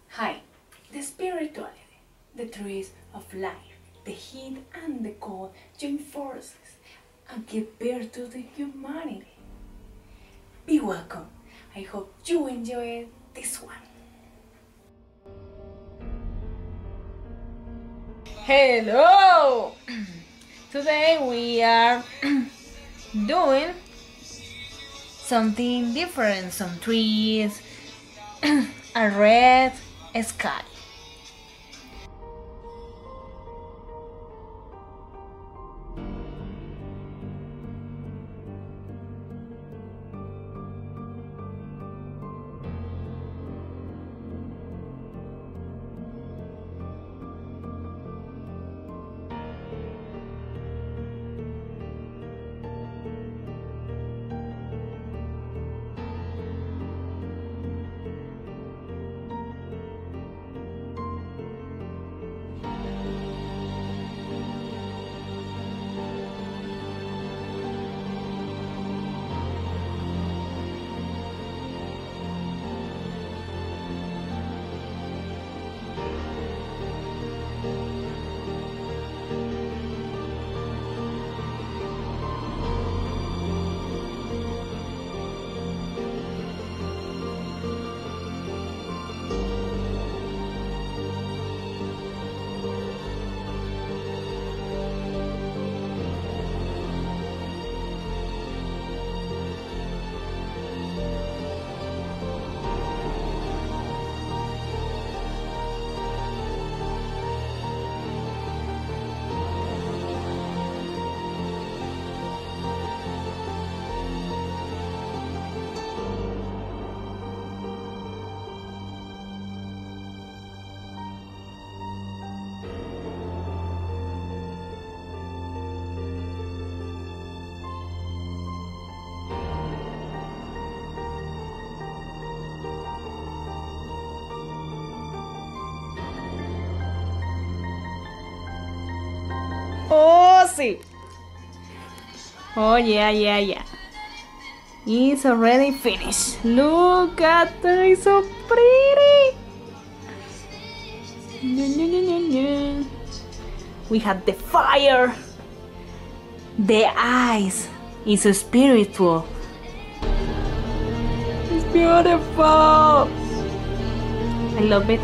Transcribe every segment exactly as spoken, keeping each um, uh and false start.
Hi, the spirituality, the trees of life, the heat and the cold join forces and give birth to the humanity. Be welcome. I hope you enjoy this one. Hello! Today we are doing something different, some trees, a red sky. Oh, sí. Oh, yeah, yeah, yeah. It's already finished. Look at that, it's so pretty. We have the fire. The eyes. It's so spiritual. It's beautiful. I love it.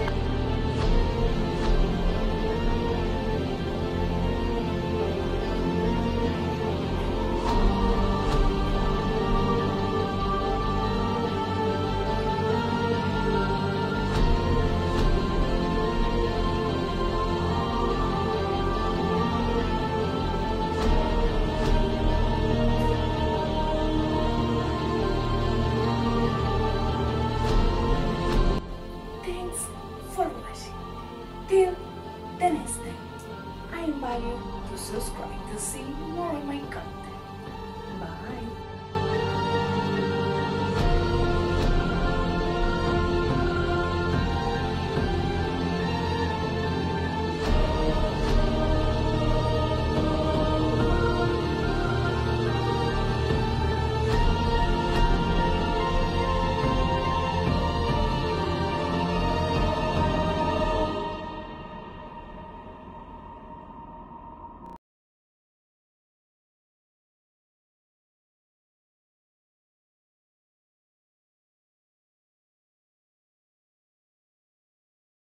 Thanks for watching. Till the next time, I invite you to subscribe to see more of my